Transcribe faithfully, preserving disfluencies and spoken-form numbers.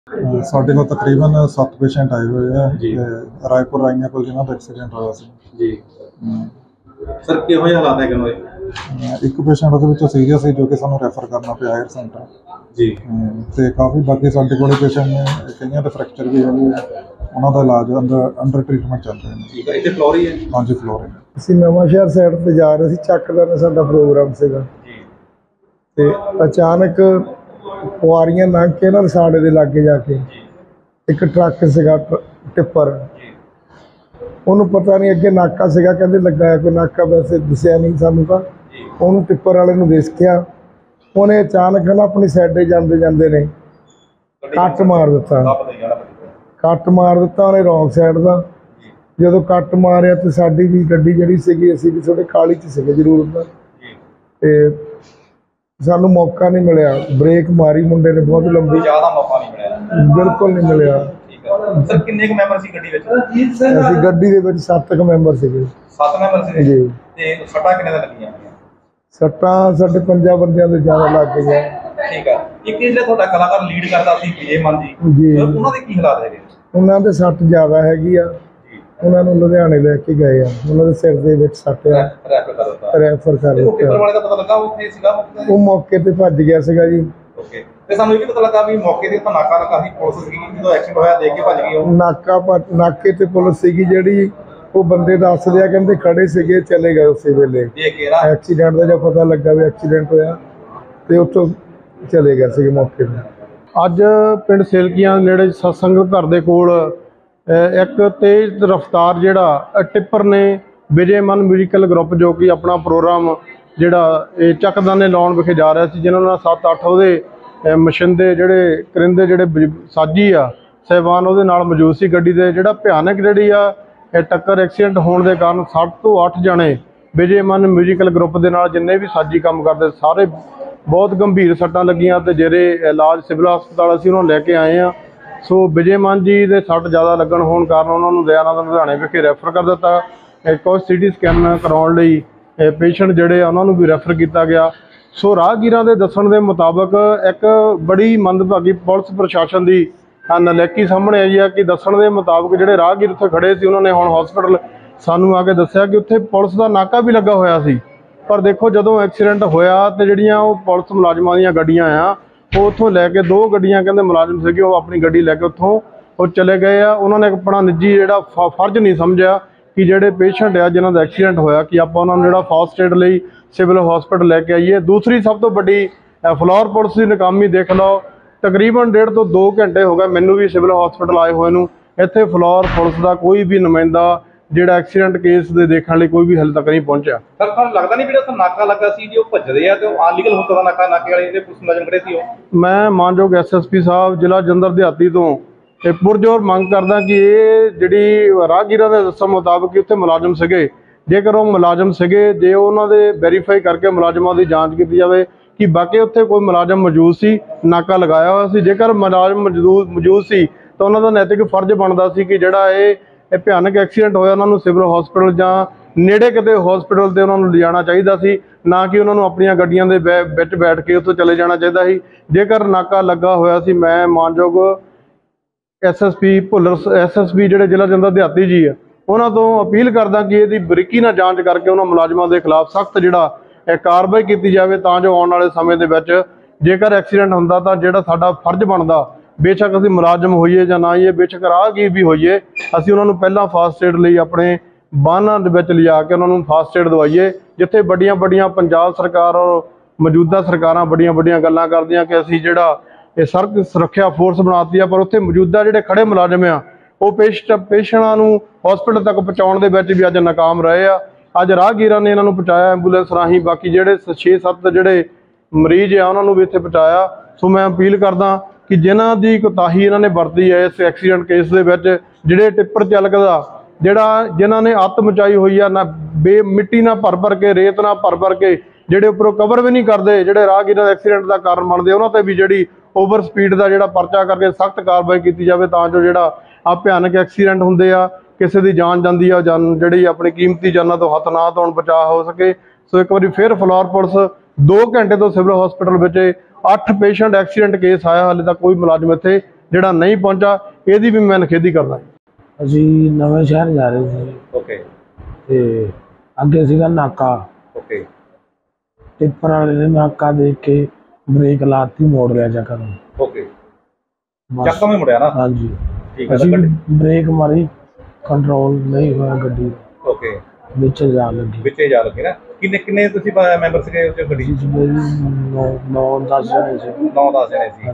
ਸਾਡੇ ਕੋਲ ਤਕਰੀਬਨ ਸੱਤ ਪੇਸ਼ੈਂਟ ਆਏ ਹੋਏ ਆ ਜੀ। ਤੇ ਰਾਏਪੁਰ ਆਈਆਂ ਕੋਲ ਜਿਨ੍ਹਾਂ ਦਾ ਐਕਸੀਡੈਂਟ ਹੋਇਆ ਸੀ। ਜੀ ਹਮ, ਸਰ ਕਿਹੋ ਜਿਹੇ ਹਾਲਾਤ ਹੈਗੇ ਨੇ? ਅਹ ਇੱਕ ਪੇਸ਼ੈਂਟ ਉਹਦੇ ਵਿੱਚੋਂ ਸੀਰੀਅਸ ਸੀ ਜੋ ਕਿ ਸਾਨੂੰ ਰੈਫਰ ਕਰਨਾ ਪਿਆ ਹਾਇਰ ਸੈਂਟਰ। ਜੀ ਹਮ, ਤੇ ਕਾਫੀ ਬਾਕੀ ਸਾਡੇ ਕੋਲ ਪੇਸ਼ੈਂਟ ਨੇ, ਕਈਆਂ ਦੇ ਫ੍ਰੈਕਚਰ ਵੀ ਹੈਗੇ ਆ, ਉਹਨਾਂ ਦਾ ਇਲਾਜ ਅੰਦਰ ਅੰਡਰ ਟ੍ਰੀਟਮੈਂਟ ਚੱਲ ਰਿਹਾ ਹੈ। ਠੀਕ ਹੈ, ਇੱਥੇ ਫਲੋਰੀ ਹੈ? ਹਾਂਜੀ ਫਲੋਰਿੰਗ। ਅਸੀਂ ਨਵਾਂ ਸ਼ਹਿਰ ਸਾਈਡ ਤੇ ਜਾ ਰਹੇ ਸੀ, ਚੱਕ ਦਾ ਸਾਡਾ ਪ੍ਰੋਗਰਾਮ ਸੀਗਾ ਜੀ ਤੇ ਅਚਾਨਕ ਕੁਆਰੀਆਂ ਲੰਘ ਕੇ ਨਾ ਰਸਾੜੇ ਦੇ ਲਾਗੇ ਜਾ ਕੇ ਇੱਕ ਟਰੱਕ ਸੀਗਾ, ਟ- ਟਿੱਪਰ, ਜੀ ਉਹਨੂੰ ਪਤਾ ਨਹੀਂ ਅੱਗੇ ਨਾਕਾ ਸੀਗਾ, ਕਹਿੰਦੇ ਲੱਗਾ ਹੈ ਕੋਈ ਨਾਕਾ, ਵੈਸੇ ਦਿਸਿਆ ਨਹੀਂ ਸਾਨੂੰ ਤਾਂ। ਜੀ ਉਹਨੂੰ ਟਿੱਪਰ ਵਾਲੇ ਨੂੰ ਦੇਖਿਆ, ਉਹਨੇ ਅਚਾਨਕ ਨਾ ਆਪਣੀ ਸਾਈਡੇ ਜਾਂਦੇ ਜਾਂਦੇ ਨੇ ਕੱਟ ਮਾਰ ਦਿੱਤਾ ਲੱਭ ਦੇ ਜਾਣਾ ਪਈ। ਕੱਟ ਮਾਰ ਦਿੱਤਾ ਉਹਨੇ ਰੌਂਗ ਸਾਈਡ ਦਾ। ਜੀ ਜਦੋਂ ਕੱਟ ਮਾਰਿਆ ਤੇ ਸਾਡੀ ਵੀ ਗੱਡੀ ਜਿਹੜੀ ਸੀਗੀ, ਅਸੀਂ ਵੀ ਥੋੜੇ ਕਾਹਲੀ 'ਚ ਸੀਗੇ ਜ਼ਰੂਰ ਉਹਦਾ, ਜੀ ਤੇ ਸਾਨੂੰ ਮੌਕਾ ਨਹੀਂ ਮਿਲਿਆ। ਬ੍ਰੇਕ ਮਾਰੀ ਮੁੰਡੇ ਨੇ ਬਹੁਤ ਲੰਬੀ, ਜ਼ਿਆਦਾ ਮੌਕਾ ਨਹੀਂ ਮਿਲਿਆ। ਬਿਲਕੁਲ ਨਹੀਂ ਮਿਲਿਆ। ਠੀਕ ਹੈ ਸਰ, ਕਿੰਨੇ ਕੁ ਮੈਂਬਰ ਸੀ ਗੱਡੀ ਵਿੱਚ? ਅਸੀਂ ਗੱਡੀ ਦੇ ਵਿੱਚ ਸੱਤ ਕੁ ਮੈਂਬਰ ਸੀਗੇ ਸੱਤ ਮੈਂਬਰ ਸੀ ਜੀ। ਤੇ ਸੱਟਾਂ ਕਿੰਨੇ ਦਾ ਲੱਗੀਆਂ? ਸੱਟਾਂ ਸਾਡੇ ਪੰਜਾਂ ਬੰਦਿਆਂ ਦੇ ਜ਼ਿਆਦਾ ਲੱਗ ਗਈਆਂ ਠੀਕ ਹੈ। ਇੱਕ ਜਿਹੜਾ ਤੁਹਾਡਾ ਕਲਾਕਾਰ ਲੀਡ ਕਰਦਾ ਸੀ ਵਿਜੇ ਮਨ ਜੀ, ਜੀ। ਉਹਨਾਂ ਦੇ ਕੀ ਹਾਲਾਤ ਹੈਗੇ? ਉਹਨਾਂ ਦੇ ਸੱਟ ਜ਼ਿਆਦਾ ਹੈਗੀ ਆ, ਜੀ ਉਹਨਾਂ ਨੂੰ ਲੁਧਿਆਣੇ ਲੈ ਕੇ ਗਏ ਆ, ਉਹਨਾਂ ਦੇ ਸਿਰ ਦੇ ਵਿੱਚ ਸੱਟ ਆ, ਰੈਫਰ ਕਰ ਦਿੱਤਾ। ਰੈਫਰ ਕਰ ਤੇ ਉਹ ਟਿੱਪਰ ਦਿੱਤਾ। ਵਾਲੇ ਦਾ ਪਤਾ ਲੱਗਾ ਉੱਥੇ ਸੀਗਾ ਮੌਕੇ ਤੇ? ਉਹ ਮੌਕੇ ਤੇ ਭੱਜ ਗਿਆ ਸੀਗਾ ਜੀ। ਓਕੇ, ਤੇ ਸਾਨੂੰ ਇਹ ਵੀ ਪਤਾ ਲੱਗਾ ਵੀ ਮੌਕੇ ਤੇ ਤਾਂ ਨਾਕਾ ਲੱਗਾ ਸੀ, ਪੁਲਿਸ ਸੀਗੀ, ਜਦੋਂ ਐਕਸੀਡੈਂਟ ਹੋਇਆ ਦੇਖ ਕੇ ਭੱਜ ਗਈ ਉਹ। ਨਾਕਾ ਭੱਜ- ਨਾਕੇ ਤੇ ਪੁਲਿਸ ਸੀਗੀ ਜਿਹੜੀ, ਉਹ ਬੰਦੇ ਦੱਸਦੇ ਆ ਕਹਿੰਦੇ ਖੜੇ ਸੀਗੇ, ਚਲੇ ਗਏ ਉਸੇ ਵੇਲੇ। ਦੇਖ ਕੇ ਨਾ ਐਕਸੀਡੈਂਟ ਦਾ ਜਦ ਪਤਾ ਲੱਗਾ ਵੀ ਐਕਸੀਡੈਂਟ ਹੋਇਆ ਤੇ ਉੱਥੋਂ ਚਲੇ ਗਏ ਸੀਗੇ ਮੌਕੇ ਤੇ। ਅੱਜ ਪਿੰਡ ਸੇਲਕੀਆਂ ਨੇੜੇ ਸਤਸੰਗ ਘਰ ਦੇ ਕੋਲ ਅ, ਇੱਕ ਤੇਜ਼ ਰਫ਼ਤਾਰ ਜਿਹੜਾ ਅ, ਟਿੱਪਰ ਨੇ ਵਿਜੇ ਮਨ ਮਿਊਜ਼ੀਕਲ ਗਰੁੱਪ, ਜੋ ਕਿ ਆਪਣਾ ਪ੍ਰੋਗਰਾਮ ਜਿਹੜਾ ਇਹ ਚੱਕਦਾਨੇ ਲਾਉਣ ਵਿਖੇ ਜਾ ਰਿਹਾ ਸੀ, ਜਿਨ੍ਹਾਂ ਨਾਲ ਸੱਤ ਅੱਠ ਉਹਦੇ ਅ, ਮਸ਼ਿੰਦੇ ਜਿਹੜੇ ਕਰਿੰਦੇ ਜਿਹੜੇ ਬਜ- ਸਾਜੀ ਆ ਸਹਿਬਾਨ ਉਹਦੇ ਨਾਲ ਮੌਜੂਦ ਸੀ ਗੱਡੀ ਦੇ। ਜਿਹੜਾ ਭਿਆਨਕ ਜਿਹੜੀ ਆ ਇਹ ਟੱਕਰ ਐਕਸੀਡੈਂਟ ਹੋਣ ਦੇ ਕਾਰਨ ਸੱਤ ਤੋਂ ਅੱਠ ਜਣੇ ਵਿਜੇ ਮਨ ਮਿਊਜ਼ੀਕਲ ਗਰੁੱਪ ਦੇ ਨਾਲ ਜਿੰਨੇ ਵੀ ਸਾਜੀ ਕੰਮ ਕਰਦੇ ਸਾਰੇ ਬਹੁਤ ਗੰਭੀਰ ਸੱਟਾਂ ਲੱਗੀਆਂ ਤੇ ਜਿਹੜੇ ਇਲਾਜ ਸਿਵਲ ਹਸਪਤਾਲ ਅਸੀਂ ਉਹਨਾਂ ਨੂੰ ਲੈ ਕੇ ਆਏ ਆ। ਸੋ ਵਿਜੇ ਮਨ ਜੀ ਦੇ ਸੱਟ ਜ਼ਿਆਦਾ ਲੱਗਣ ਹੋਣ ਕਾਰਨ ਉਹਨਾਂ ਨੂੰ ਦਇਆਨੰਦ ਲੁਧਿਆਣੇ ਵਿਖੇ ਰੈਫਰ ਕਰ ਦਿੱਤਾ। ਕੁਝ ਸੀ ਟੀ ਸਕੈਨ ਕਰਾਉਣ ਲਈ ਪੇਸ਼ੈਂਟ ਜਿਹੜੇ ਆ ਉਹਨਾਂ ਨੂੰ ਵੀ ਰੈਫਰ ਕੀਤਾ ਗਿਆ। ਸੋ ਰਾਹਗੀਰਾਂ ਦੇ ਦੱਸਣ ਦੇ ਮੁਤਾਬਕ ਇੱਕ ਬੜੀ ਮੰਦਭਾਗੀ ਪੁਲਿਸ ਪ੍ਰਸ਼ਾਸਨ ਦੀ ਨਲਾਇਕੀ ਸਾਹਮਣੇ ਆਈ ਆ ਕਿ ਦੱਸਣ ਦੇ ਮੁਤਾਬਕ ਜਿਹੜੇ ਰਾਹਗੀਰ ਉੱਥੇ ਖੜੇ ਸੀ, ਉਹਨਾਂ ਨੇ ਹੁਣ ਹਸਪੀਟਲ ਸਾਨੂੰ ਆ ਕੇ ਦੱਸਿਆ ਕਿ ਉੱਥੇ ਪੁਲਿਸ ਦਾ ਨਾਕਾ ਵੀ ਲੱਗਾ ਹੋਇਆ ਸੀ। ਪਰ ਦੇਖੋ ਜਦੋਂ ਐਕਸੀਡੈਂਟ ਹੋਇਆ ਤੇ ਜਿਹੜੀਆਂ ਉਹ ਪੁਲਿਸ ਮੁਲਾਜ਼ਮਾਂ ਦੀਆਂ ਗੱਡੀਆਂ ਆ, ਉਹ ਉੱਥੋਂ ਲੈ ਕੇ ਦੋ ਗੱਡੀਆਂ ਕਹਿੰਦੇ ਮੁਲਾਜ਼ਮ ਸੀਗੇ, ਉਹ ਆਪਣੀ ਗੱਡੀ ਲੈ ਕੇ ਉੱਥੋਂ ਉਹ ਚਲੇ ਗਏ ਆ। ਉਹਨਾਂ ਨੇ ਆਪਣਾ ਨਿੱਜੀ ਜਿਹੜਾ ਫ ਫਰਜ਼ ਨਹੀਂ ਸਮਝਿਆ ਕਿ ਜਿਹੜੇ ਪੇਸ਼ੈਂਟ ਆ ਜਿਨ੍ਹਾਂ ਦਾ ਐਕਸੀਡੈਂਟ ਹੋਇਆ ਕਿ ਆਪਾਂ ਉਹਨਾਂ ਨੂੰ ਜਿਹੜਾ ਫਸਟ ਏਡ ਲਈ ਸਿਵਲ ਹਸਪੀਟਲ ਲੈ ਕੇ ਆਈਏ। ਦੂਸਰੀ ਸਭ ਤੋਂ ਵੱਡੀ ਫਲੋਰ ਪੁਲਿਸ ਦੀ ਨਾਕਾਮੀ ਦੇਖ ਲਓ, ਤਕਰੀਬਨ ਡੇਢ ਤੋਂ ਦੋ ਘੰਟੇ ਹੋ ਗਏ ਮੈਨੂੰ ਵੀ ਸਿਵਲ ਹਸਪੀਟਲ ਆਏ ਹੋਏ ਨੂੰ, ਇੱਥੇ ਫਲੋਰ ਪੁਲਿਸ ਦਾ ਕੋਈ ਵੀ ਨੁਮਾਇੰਦਾ ਜਿਹੜਾ ਐਕਸੀਡੈਂਟ ਕੇਸ ਦੇ ਦੇਖਣ ਲਈ ਕੋਈ ਵੀ ਹਾਲੇ ਤੱਕ ਨਹੀਂ ਪਹੁੰਚਿਆ। ਸਰ ਤੁਹਾਨੂੰ ਲੱਗਦਾ ਨਹੀਂ ਜਿਹੜਾ ਉੱਥੇ ਨਾਕਾ ਲੱਗਾ ਸੀ ਜੀ ਉਹ ਭੱਜਦੇ ਆ ਤੇ ਉਹ ਅਨਲੀਗਲ ਹੋ ਸਕਦਾ ਨਾਕਾ, ਨਾਕੇ ਵਾਲੇ ਜਿਹੜੇ ਪੁਲਿਸ ਮੁਲਾਜ਼ਮ ਖੜੇ ਸੀ ਉਹ? ਮੈਂ ਮਾਨਯੋਗ ਐਸ ਐਸ ਪੀ ਸਾਹਿਬ ਜ਼ਿਲ੍ਹਾ ਜਲੰਧਰ ਦਿਹਾਤੀ ਤੋਂ ਇਹ ਪੁਰਜੋਰ ਮੰਗ ਕਰਦਾ ਕਿ ਇਹ ਜਿਹੜੀ ਰਾਹਗੀਰਾਂ ਦੇ ਦੱਸਣ ਮੁਤਾਬਕ ਉੱਥੇ ਮੁਲਾਜ਼ਮ ਸੀਗੇ, ਜੇਕਰ ਉਹ ਮੁਲਾਜ਼ਮ ਸੀਗੇ, ਜੇ ਉਹਨਾਂ ਦੇ ਵੈਰੀਫਾਈ ਕਰਕੇ ਮੁਲਾਜ਼ਮਾਂ ਦੀ ਜਾਂਚ ਕੀਤੀ ਜਾਵੇ ਕਿ ਬਾਕੀ ਉੱਥੇ ਕੋਈ ਮੁਲਾਜ਼ਮ ਮੌਜੂਦ ਸੀ, ਨਾਕਾ ਲਗਾਇਆ ਹੋਇਆ ਸੀ। ਜੇਕਰ ਮੁਲਾਜ਼ਮ ਮੌਜੂਦ ਮੌਜੂਦ ਸੀ ਤਾਂ ਉਹਨਾਂ ਦਾ ਨੈਤਿਕ ਫਰਜ਼ ਬਣਦਾ ਸੀ ਕਿ ਜਿਹੜਾ ਇਹ ਇਹ ਭਿਆਨਕ ਐਕਸੀਡੈਂਟ ਹੋਇਆ ਉਹਨਾਂ ਨੂੰ ਸਿਵਲ ਹਸਪੀਟਲ ਜਾਂ ਨੇੜੇ ਕਿਤੇ ਹਸਪੀਟਲ ਤੇ ਉਹਨਾਂ ਨੂੰ ਲਿਜਾਣਾ ਚਾਹੀਦਾ ਸੀ, ਨਾ ਕਿ ਉਹਨਾਂ ਨੂੰ ਆਪਣੀਆਂ ਗੱਡੀਆਂ ਦੇ ਵਿੱਚ ਬੈਠ ਕੇ ਉੱਥੋਂ ਚਲੇ ਜਾਣਾ ਚਾਹੀਦਾ ਸੀ। ਜੇਕਰ ਨਾਕਾ ਲੱਗਾ ਹੋਇਆ ਸੀ, ਮੈਂ ਮਾਨਯੋਗ S S P Bhullar S S P ਜਿਹੜੇ ਜ਼ਿਲ੍ਹਾ ਜਲੰਧਰ ਦਿਹਾਤੀ ਜੀ ਆ, ਉਹਨਾਂ ਤੋਂ ਅਪੀਲ ਕਰਦਾ ਕਿ ਇਹਦੀ ਬਰੀਕੀ ਨਾਲ ਜਾਂਚ ਕਰਕੇ ਉਹਨਾਂ ਮੁਲਾਜ਼ਮਾਂ ਦੇ ਖਿਲਾਫ ਸਖਤ ਜਿਹੜਾ ਇਹ ਕਾਰਵਾਈ ਕੀਤੀ ਜਾਵੇ, ਤਾਂ ਜੋ ਆਉਣ ਵਾਲੇ ਸਮੇਂ ਦੇ ਵਿੱਚ ਜੇਕਰ ਐਕਸੀਡੈਂਟ ਹੁੰਦਾ ਤਾਂ ਜਿਹੜਾ ਸਾਡਾ ਫਰਜ਼ ਬਣਦਾ, ਬੇਸ਼ੱਕ ਅਸੀਂ ਮੁਲਾਜ਼ਮ ਹੋਈਏ ਜਾਂ ਨਾ ਹੋਈਏ, ਬੇਸ਼ੱਕ ਰਾਹਗੀਰ ਵੀ ਹੋਈਏ, ਅਸੀਂ ਉਹਨਾਂ ਨੂੰ ਪਹਿਲਾਂ ਫਾਸਟ ਏਡ ਲਈ ਆਪਣੇ ਵਾਹਨਾਂ ਦੇ ਵਿੱਚ ਲਿਜਾ ਕੇ ਉਹਨਾਂ ਨੂੰ ਫਾਸਟ ਏਡ ਦਵਾਈਏ। ਜਿੱਥੇ ਵੱਡੀਆਂ ਵੱਡੀਆਂ ਪੰਜਾਬ ਸਰਕਾਰ ਔਰ ਮੌਜੂਦਾ ਸਰਕਾਰਾਂ ਵੱਡੀਆਂ ਵੱਡੀਆਂ ਗੱਲਾਂ ਕਰਦੀਆਂ ਕਿ ਅਸੀਂ ਜਿਹੜਾ ਇਹ ਸੜਕ ਸੁਰੱਖਿਆ ਫੋਰਸ ਬਣਾਤੀ ਆ, ਪਰ ਉੱਥੇ ਮੌਜੂਦਾ ਜਿਹੜੇ ਖੜੇ ਮੁਲਾਜ਼ਮ ਆ ਉਹ ਪੇਸ਼ ਪੇਸ਼ੈਂਟਾਂ ਨੂੰ ਹਸਪੀਟਲ ਤੱਕ ਪਹੁੰਚਾਉਣ ਦੇ ਵਿੱਚ ਵੀ ਅੱਜ ਨਾਕਾਮ ਰਹੇ ਆ। ਅੱਜ ਰਾਹਗੀਰਾਂ ਨੇ ਇਹਨਾਂ ਨੂੰ ਪਹੁੰਚਾਇਆ ਐਂਬੂਲੈਂਸ ਰਾਹੀਂ, ਬਾਕੀ ਜਿਹੜੇ ਛੇ ਸੱਤ ਜਿਹੜੇ ਮਰੀਜ਼ ਆ ਉਹਨਾਂ ਨੂੰ ਵੀ ਇੱਥੇ ਪਹੁੰਚਾਇਆ। ਸੋ ਮੈਂ ਅਪੀਲ ਕਰਦਾ ਕਿ ਜਿਨ੍ਹਾਂ ਦੀ ਕੋਤਾਹੀ ਇਹਨਾਂ ਨੇ ਵਰਤੀ ਹੈ ਇਸ ਐਕਸੀਡੈਂਟ ਕੇਸ ਦੇ ਵਿੱਚ, ਜਿਹੜੇ ਟਿੱਪਰ ਚਾਲਕ ਦਾ ਜਿਹੜਾ ਜਿਨ੍ਹਾਂ ਨੇ ਅੱਤ ਮਚਾਈ ਹੋਈ ਆ, ਨਾ ਬੇ ਮਿੱਟੀ ਨਾਲ ਭਰ ਭਰ ਕੇ, ਰੇਤ ਨਾਲ ਭਰ ਭਰ ਕੇ, ਜਿਹੜੇ ਉੱਪਰੋਂ ਕਵਰ ਵੀ ਨਹੀਂ ਕਰਦੇ, ਜਿਹੜੇ ਰਾਹਗੀਰਾਂ ਦੇ ਐਕਸੀਡੈਂਟ ਦਾ ਕਾਰਨ ਬਣਦੇ, ਉਹਨਾਂ ਤੇ ਵੀ ਜਿਹੜੀ ਓਵਰ ਸਪੀਡ ਦਾ ਜਿਹੜਾ ਪਰਚਾ ਕਰਕੇ ਸਖਤ ਕਾਰਵਾਈ ਕੀਤੀ ਜਾਵੇ, ਤਾਂ ਜੋ ਜਿਹੜਾ ਆ ਭਿਆਨਕ ਐਕਸੀਡੈਂਟ ਹੁੰਦੇ ਆ, ਕਿਸੇ ਦੀ ਜਾਨ ਜਾਂਦੀ ਆ, ਜਾਨ ਜਿਹੜੀ ਆਪਣੀ ਕੀਮਤੀ ਜਾਨਾਂ ਤੋਂ ਹੱਥ ਨਾ ਧੋਣ ਬਚਾਅ ਹੋ ਸਕੇ। ਸੋ ਇੱਕ ਵਾਰੀ ਫਿਰ ਫਲੋਰ ਪੁਲਿਸ ਦੋ ਘੰਟੇ ਤੋਂ ਸਿਵਲ ਹਸਪੀਟਲ ਵਿੱਚ ਅੱਠ ਪੇਸ਼ੈਂਟ ਐਕਸੀਡੈਂਟ ਕੇਸ ਆਇਆ, ਹਾਲੇ ਤੱਕ ਕੋਈ ਮੁਲਾਜ਼ਮ ਇੱਥੇ ਜਿਹੜਾ ਨਹੀਂ ਪਹੁੰਚਾ ਇਹਦੀ ਵੀ ਮੈਂ ਨਿਖੇਧੀ ਕਰਦਾ। ਅਸੀਂ ਨਵੇਂ ਸ਼ਹਿਰ ਜਾ ਰਹੇ ਸੀ ਓਕੇ ਤੇ ਅੱਗੇ ਸੀਗਾ ਨਾਕਾ, ਓਕੇ ਟਿੱਪਰ ਵਾਲੇ ਨੇ ਨਾਕਾ ਦੇਖ ਕੇ ਬ੍ਰੇਕ ਲਾਤੀ, ਮੋੜ ਲਿਆ ਚੱਕਰ ਨੂੰ। ਓਕੇ ਬਸ। ਚੱਕਾ ਵੀ ਮੁੜਿਆ ਨਾ? ਹਾਂਜੀ ਠੀਕ ਹੈ ਅਸੀਂ ਗੱਡੀ ਬ੍ਰੇਕ ਮਾਰੀ, ਕੰਟਰੋਲ ਨਹੀਂ ਹੋਇਆ ਗੱਡੀ ਦਾ, ਓਕੇ ਵਿੱਚ ਜਾ ਲੱਗੀ। ਵਿੱਚੇ ਜਾ ਲੱਗੇ ਨਾ। ਕਿੰਨੇ ਕਿੰਨੇ ਤੁਸੀਂ ਮੈਂਬਰ ਸੀਗੇ ਉਸ ਗੱਡੀ 'ਚ? ਨੌ ਨੌ ਦਸ ਜਣੇ ਸੀ। ਨੌ ਦਸ ਜਣੇ ਸੀ।